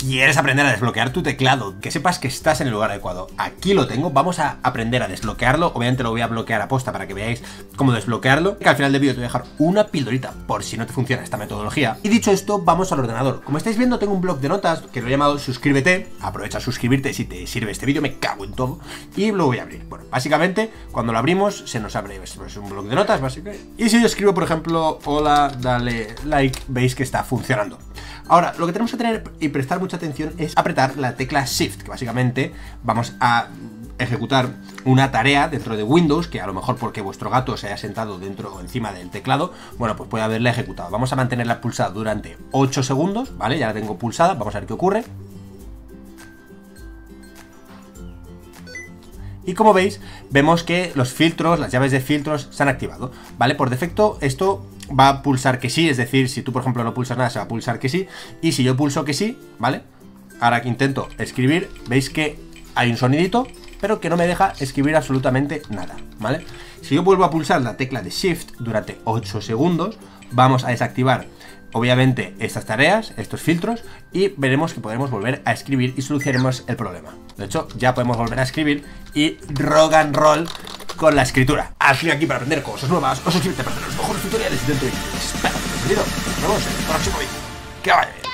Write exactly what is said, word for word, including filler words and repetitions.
¿Quieres aprender a desbloquear tu teclado? Que sepas que estás en el lugar adecuado. Aquí lo tengo, vamos a aprender a desbloquearlo. Obviamente lo voy a bloquear a posta para que veáis cómo desbloquearlo. Que al final del vídeo te voy a dejar una pildorita por si no te funciona esta metodología. Y dicho esto, vamos al ordenador. Como estáis viendo, tengo un blog de notas que lo he llamado Suscríbete. Aprovecha a suscribirte si te sirve este vídeo, me cago en todo. Y lo voy a abrir. Bueno, básicamente, cuando lo abrimos, se nos abre pues, un blog de notas, básicamente. Y si yo escribo, por ejemplo, hola, dale like, veis que está funcionando. Ahora, lo que tenemos que tener y prestar mucha atención es apretar la tecla Shift, que básicamente vamos a ejecutar una tarea dentro de Windows, que a lo mejor porque vuestro gato se haya sentado dentro o encima del teclado, bueno, pues puede haberla ejecutado. Vamos a mantenerla pulsada durante ocho segundos, ¿vale? Ya la tengo pulsada, vamos a ver qué ocurre. Y como veis, vemos que los filtros, las llaves de filtros se han activado, ¿vale? Por defecto esto va a pulsar que sí, es decir, si tú por ejemplo no pulsas nada se va a pulsar que sí. Y si yo pulso que sí, ¿vale? Ahora que intento escribir, veis que hay un sonidito, pero que no me deja escribir absolutamente nada, ¿vale? Si yo vuelvo a pulsar la tecla de Shift durante ocho segundos, vamos a desactivar obviamente estas tareas, estos filtros, y veremos que podremos volver a escribir y solucionaremos el problema. De hecho, ya podemos volver a escribir y rock and roll con la escritura. Así aquí para aprender cosas nuevas, o suscríbete para ver los mejores tutoriales dentro de vídeos. Espero que te haya servido. Nos vemos en el próximo vídeo. Que vaya bien.